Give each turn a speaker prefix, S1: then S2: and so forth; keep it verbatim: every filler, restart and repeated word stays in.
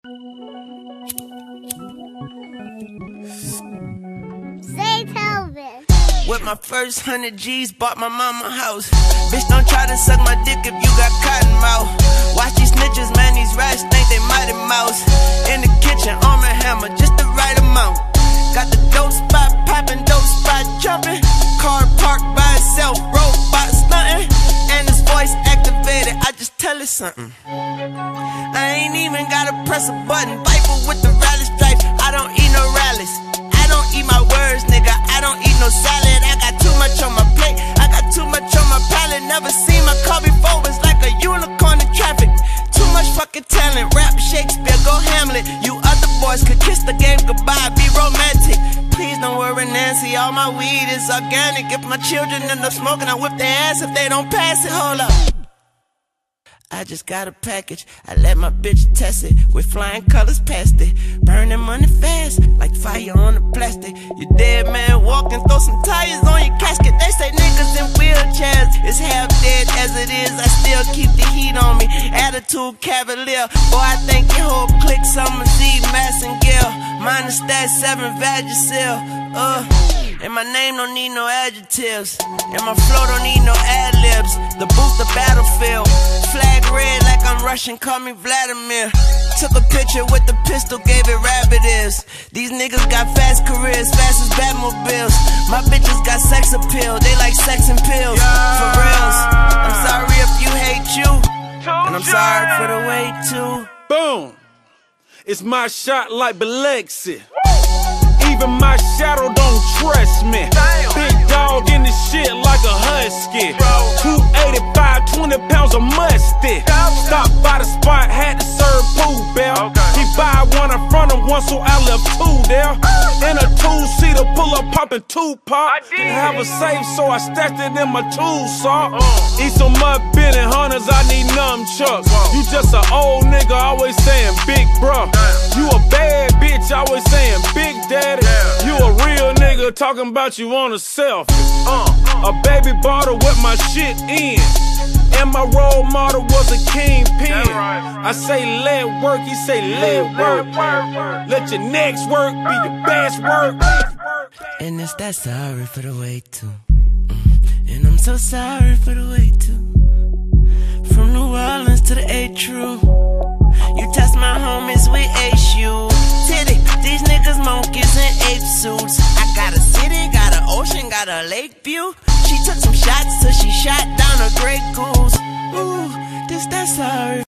S1: Say Telvin.
S2: With my first hundred G's, bought my mama a house. Bitch, don't try to suck my dick if you got cotton mouth. Watch these snitches, man, these rats think they Mighty Mouse. In the kitchen, arm and hammer, just the right amount. Got the dope spot poppin', dope spot jumping. Car parked by itself, robot stunting. And his voice activated, I just tell it something. I ain't even gotta press a button. Viper with the rally stripe, I don't eat no rallies. I don't eat my words, nigga, I don't eat no salad. I got too much on my plate, I got too much on my palate. Never seen my car before, it's like a unicorn in traffic. Too much fucking talent, rap Shakespeare, go Hamlet. You other boys could kiss the game goodbye, be romantic. Please don't worry, Nancy, all my weed is organic. If my children end up smoking, I whip their ass if they don't pass it. Hold up, I just got a package, I let my bitch test it. With flying colors past it, burning money fast, like fire on the plastic. You dead man walking, throw some tires on your casket. They say niggas in wheelchairs is half dead as it is. I still keep the heat on me, attitude cavalier. Boy, I think your whole clique Summer Z, Mass and Gill. Minus that seven Vagisil, uh and my name don't need no adjectives, and my flow don't need no ad-libs. The boost the battlefield, flag red like I'm Russian, call me Vladimir. Took a picture with the pistol, gave it rabbit ears. These niggas got fast careers, fast as Batmobiles. My bitches got sex appeal, they like sex and pills. For reals, I'm sorry if you hate you, and I'm sorry for the wait too.
S3: Boom, it's my shot like Biloxi. Even my shadow don't trust me. Damn. Big dog in the shit like a husky. two eighty-five, twenty pounds of musty. Stopped by the spot, had to serve Pooh Bell. Okay. He buy one in front of one, so I left two there. In a two-seater, pull up, poppin' two-pop. Have a safe, so I stashed it in my tool sock. Uh. Eat some mud bin and hunters, I need nunchucks. You just an old nigga, always saying big bruh. You a bad bitch, always saying big daddy. You a real nigga talking about you on a selfie. Uh, a baby bottle with my shit in. And my role model was a kingpin. I say let work, he say let work. Let your next work be your best work.
S2: And it's that sorry for the wait too. Mm. And I'm so sorry for the wait too. From New Orleans to the A True. You test my homies with H U. Titty, these niggas monkeys in ape suits. I got a city, got an ocean, got a lake view. She took some shots till she shot down a great goose. Ooh, this that sorry